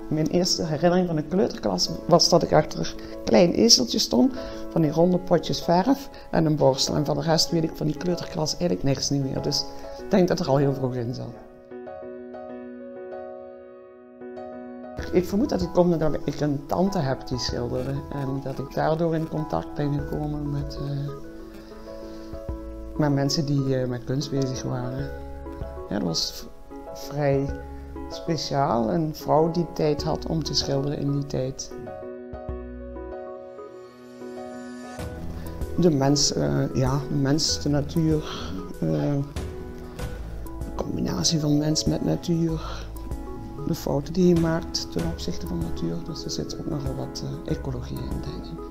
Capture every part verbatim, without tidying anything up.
Mijn eerste herinnering van de kleuterklas was dat ik achter een klein ezeltje stond, van die ronde potjes verf en een borstel. En van de rest weet ik van die kleuterklas eigenlijk niks niet meer. Dus ik denk dat er al heel vroeg in zat. Ik vermoed dat het komt doordat ik een tante heb die schilderde en dat ik daardoor in contact ben gekomen met, uh, met mensen die uh, met kunst bezig waren. Ja, dat was vrij speciaal, een vrouw die tijd had om te schilderen in die tijd. De mens, uh, ja, de mens, de natuur, uh, een combinatie van mens met natuur. De fouten die je maakt ten opzichte van de natuur, dus er zit ook nogal wat uh, ecologie in, denk ik.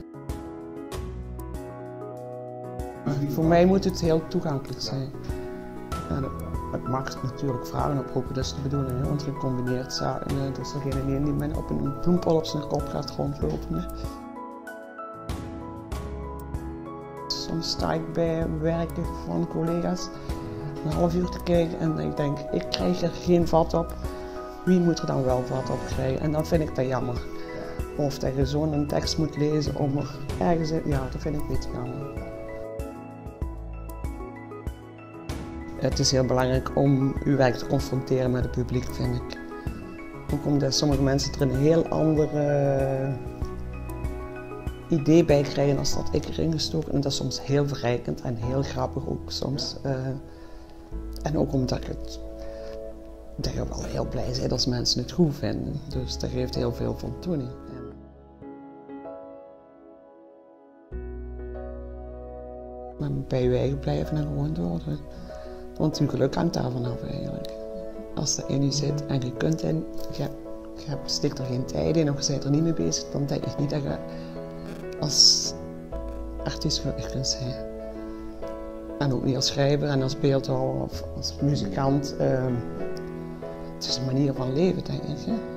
Uh, voor mij moet het heel toegankelijk zijn. Ja, dat, het mag natuurlijk vragen oproepen, dat is de bedoeling, hè? Want je combineert zaken, hè? Dus er geen ene die met op een bloempol op zijn kop gaat rondlopen. Hè? Soms sta ik bij werken van collega's een half uur te kijken en ik denk, ik krijg er geen vat op. Wie moet er dan wel wat op krijgen? En dan vind ik dat jammer. Of dat je zo'n tekst moet lezen om er ergens in... Ja, dat vind ik niet jammer. Het is heel belangrijk om uw werk te confronteren met het publiek, vind ik. Ook omdat sommige mensen er een heel ander uh, idee bij krijgen als dat ik erin gestoken. En dat is soms heel verrijkend en heel grappig ook soms. Uh, en ook omdat ik het... dat je wel heel blij bent als mensen het goed vinden. Dus dat geeft heel veel voldoening. Maar bij je eigen blijven en gewoon door. Want je geluk hangt daar vanaf eigenlijk. Als dat in je zit en je kunt in, je, je steekt er geen tijd in of je bent er niet mee bezig, dan denk ik niet dat je als artiest gelukkig kunt zijn. En ook niet als schrijver en als beeldhouwer of als muzikant. Uh, Het is een manier van leven, denk ik. Hè?